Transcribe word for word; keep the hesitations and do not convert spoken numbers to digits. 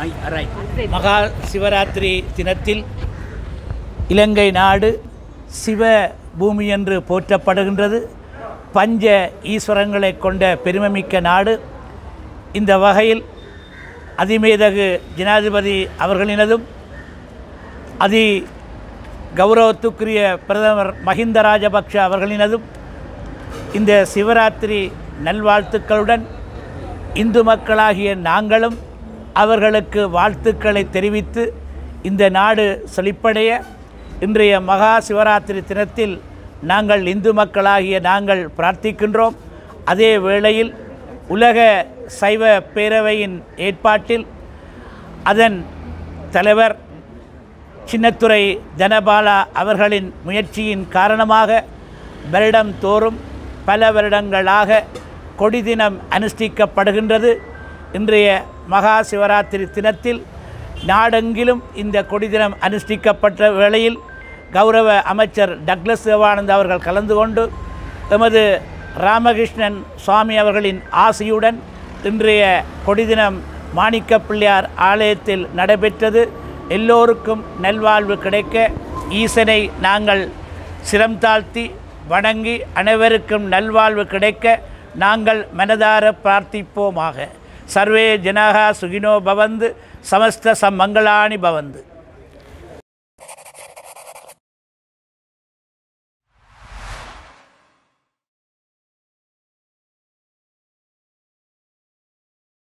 மகா சிவராத்திரி தினத்தில் இலங்கை நாடு சிவ பூமி என்று போற்றப்படுகின்றது. பஞ்ச ஈஸ்வரங்களை கொண்ட பெருமைமிக்க நாடு. இந்த வகையில் அதிமேதகு ஜனாதிபதி அவர்களினதும் அதி கௌரவத்துக்குரிய பிரதமர் மஹிந்த ராஜபக்ஷ அவர்களினதும் இந்த சிவராத்திரி நல்வாழ்த்துக்களுடன் இந்து மக்களாகிய நாங்களும் அவர்களுக்கு வாழ்த்துக்களை தெரிவித்து இந்த நாடு செழிப்படைய இன்றைய மகா சிவராத்திரி தினத்தில் நாங்கள் இந்து மக்களாகிய நாங்கள் பிரார்த்திக்கின்றோம். அதே வேளையில் உலக சைவ பேரவையின் ஏற்பாட்டில் அதன் தலைவர் சின்னத்துரை தனபாலா அவர்களின் முயற்சியின் காரணமாக வருடம் தோறும் பல வருடங்களாக கொடி தினம் அனுஷ்டிக்கப்படுகின்றது. இன்றைய மகா சிவராத்திரி தினத்தில் நாடெங்கிலும் இந்த கொடி தினம் அனுஷ்டிக்கப்பட்ட வேளையில் கௌரவ அமைச்சர் டக்ளஸ் தேவானந்த் அவர்கள் கலந்து கொண்டு எமது ராமகிருஷ்ணன் சுவாமி அவர்களின் ஆசியுடன் இன்றைய கொடி தினம் மாணிக்க பிள்ளையார் ஆலயத்தில் நடைபெற்றது. எல்லோருக்கும் நல்வாழ்வு கிடைக்க ஈசனை நாங்கள் சிரம் தாழ்த்தி வணங்கி அனைவருக்கும் நல்வாழ்வு கிடைக்க நாங்கள் மனதார பிரார்த்திப்போமாக. சர்வே ஜனஹா சுகினோ பவந்து சமஸ்த சம்மங்களானி பவந்து.